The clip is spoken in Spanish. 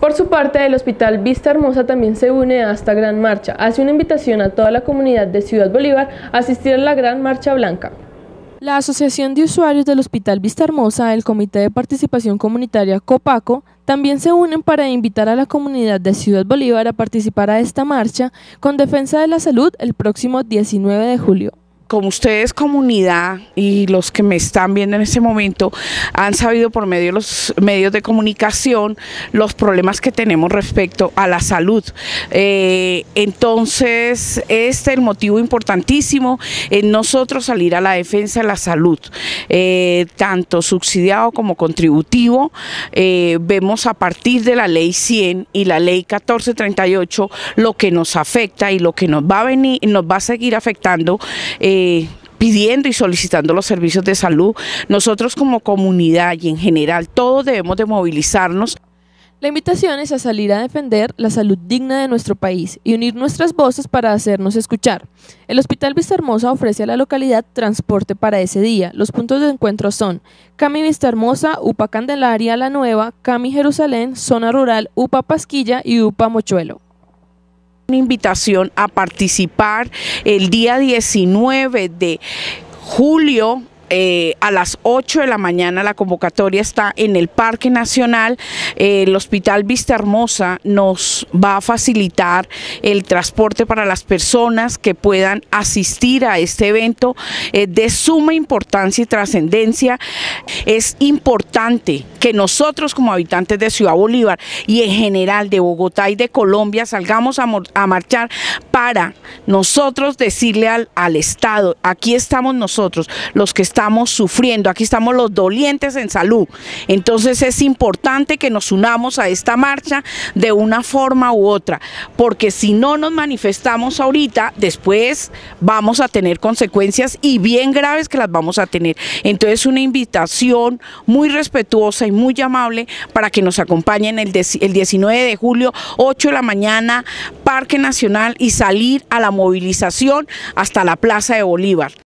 Por su parte, el Hospital Vista Hermosa también se une a esta gran marcha. Hace una invitación a toda la comunidad de Ciudad Bolívar a asistir a la Gran Marcha Blanca. La Asociación de Usuarios del Hospital Vista Hermosa, el Comité de Participación Comunitaria COPACO, también se unen para invitar a la comunidad de Ciudad Bolívar a participar a esta marcha con defensa de la salud el próximo 19 de julio. Como ustedes, comunidad, y los que me están viendo en este momento, han sabido por medio de los medios de comunicación los problemas que tenemos respecto a la salud. Entonces, este es el motivo importantísimo en nosotros salir a la defensa de la salud, tanto subsidiado como contributivo. Vemos a partir de la Ley 100 y la Ley 1438 lo que nos afecta y lo que nos va a seguir afectando, pidiendo y solicitando los servicios de salud. Nosotros como comunidad y en general todos debemos de movilizarnos. La invitación es a salir a defender la salud digna de nuestro país y unir nuestras voces para hacernos escuchar. El Hospital Vista Hermosa ofrece a la localidad transporte para ese día. Los puntos de encuentro son CAMI Vista Hermosa, UPA Candelaria La Nueva, CAMI Jerusalén, Zona Rural, UPA Pasquilla y UPA Mochuelo. Una invitación a participar el día 19 de julio a las 8 de la mañana. La convocatoria está en el Parque Nacional. El Hospital Vista Hermosa nos va a facilitar el transporte para las personas que puedan asistir a este evento de suma importancia y trascendencia. Es importante que nosotros como habitantes de Ciudad Bolívar y en general de Bogotá y de Colombia salgamos a marchar para nosotros decirle al Estado: aquí estamos nosotros, los que estamos sufriendo, aquí estamos los dolientes en salud. Entonces es importante que nos unamos a esta marcha de una forma u otra, porque si no nos manifestamos ahorita, después vamos a tener consecuencias y bien graves que las vamos a tener. Entonces una invitación muy respetuosa y muy amable para que nos acompañen el 19 de julio, 8 de la mañana, Parque Nacional, y salir a la movilización hasta la Plaza de Bolívar.